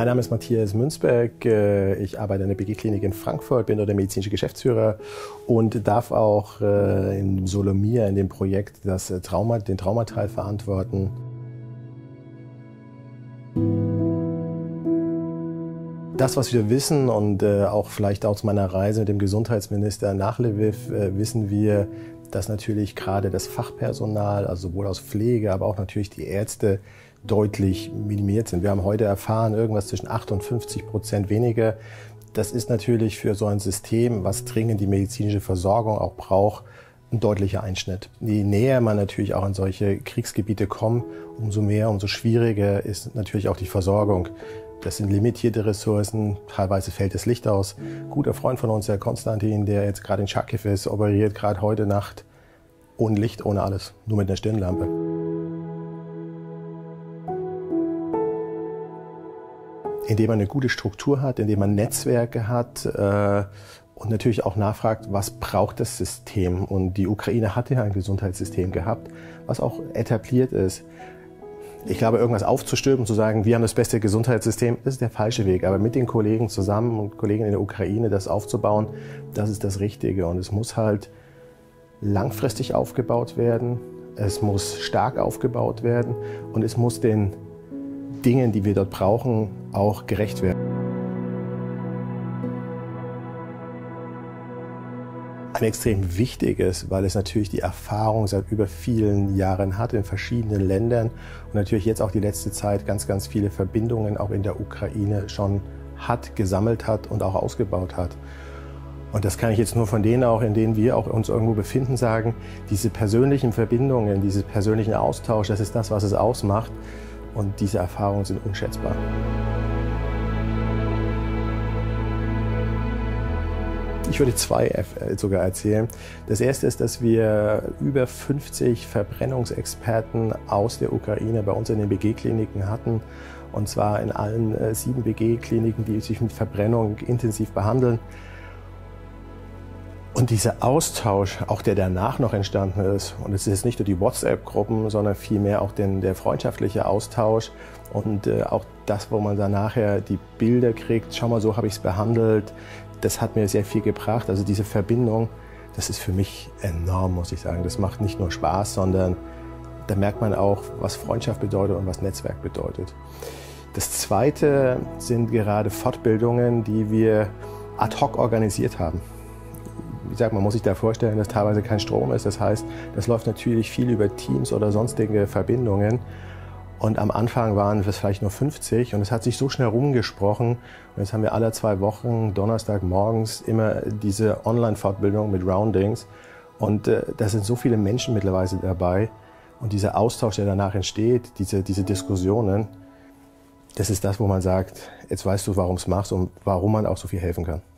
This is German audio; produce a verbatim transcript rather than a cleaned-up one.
Mein Name ist Matthias Münzberg. Ich arbeite in der B G-Klinik in Frankfurt, bin dort der medizinische Geschäftsführer und darf auch in Solomia in dem Projekt das Trauma, den Traumateil verantworten. Das, was wir wissen und auch vielleicht aus meiner Reise mit dem Gesundheitsminister nach Lviv, wissen wir, dass natürlich gerade das Fachpersonal, also sowohl aus Pflege, aber auch natürlich die Ärzte, deutlich minimiert sind. Wir haben heute erfahren, irgendwas zwischen acht und fünfzig Prozent weniger. Das ist natürlich für so ein System, was dringend die medizinische Versorgung auch braucht, ein deutlicher Einschnitt. Je näher man natürlich auch an solche Kriegsgebiete kommt, umso mehr, umso schwieriger ist natürlich auch die Versorgung. Das sind limitierte Ressourcen, teilweise fällt das Licht aus. Ein guter Freund von uns, der Konstantin, der jetzt gerade in Charkiw ist, operiert gerade heute Nacht ohne Licht, ohne alles, nur mit einer Stirnlampe. Indem man eine gute Struktur hat, indem man Netzwerke hat äh, und natürlich auch nachfragt, was braucht das System. Und die Ukraine hatte ja ein Gesundheitssystem gehabt, was auch etabliert ist. Ich glaube, irgendwas aufzustülpen, zu sagen, wir haben das beste Gesundheitssystem, das ist der falsche Weg. Aber mit den Kollegen zusammen und Kollegen in der Ukraine das aufzubauen, das ist das Richtige. Und es muss halt langfristig aufgebaut werden, es muss stark aufgebaut werden und es muss den Dingen, die wir dort brauchen, auch gerecht werden. Ein extrem wichtiges, weil es natürlich die Erfahrung seit über vielen Jahren hat in verschiedenen Ländern und natürlich jetzt auch die letzte Zeit ganz, ganz viele Verbindungen auch in der Ukraine schon hat, gesammelt hat und auch ausgebaut hat. Und das kann ich jetzt nur von denen auch, in denen wir auch uns irgendwo befinden, sagen, diese persönlichen Verbindungen, diese persönlichen Austausch, das ist das, was es ausmacht. Und diese Erfahrungen sind unschätzbar. Ich würde zwei sogar erzählen. Das erste ist, dass wir über fünfzig Verbrennungsexperten aus der Ukraine bei uns in den B G-Kliniken hatten. Und zwar in allen sieben B G-Kliniken, die sich mit Verbrennung intensiv behandeln. Und dieser Austausch, auch der danach noch entstanden ist, und es ist jetzt nicht nur die WhatsApp-Gruppen, sondern vielmehr auch den, der freundschaftliche Austausch und äh, auch das, wo man dann nachher die Bilder kriegt, schau mal, so habe ich es behandelt, das hat mir sehr viel gebracht. Also diese Verbindung, das ist für mich enorm, muss ich sagen. Das macht nicht nur Spaß, sondern da merkt man auch, was Freundschaft bedeutet und was Netzwerk bedeutet. Das Zweite sind gerade Fortbildungen, die wir ad hoc organisiert haben. Wie gesagt, man muss sich da vorstellen, dass teilweise kein Strom ist. Das heißt, das läuft natürlich viel über Teams oder sonstige Verbindungen. Und am Anfang waren es vielleicht nur fünfzig und es hat sich so schnell rumgesprochen. Und jetzt haben wir alle zwei Wochen, Donnerstagmorgens, immer diese Online-Fortbildung mit Roundings. Und äh, da sind so viele Menschen mittlerweile dabei. Und dieser Austausch, der danach entsteht, diese, diese Diskussionen, das ist das, wo man sagt, jetzt weißt du, warum es machst und warum man auch so viel helfen kann.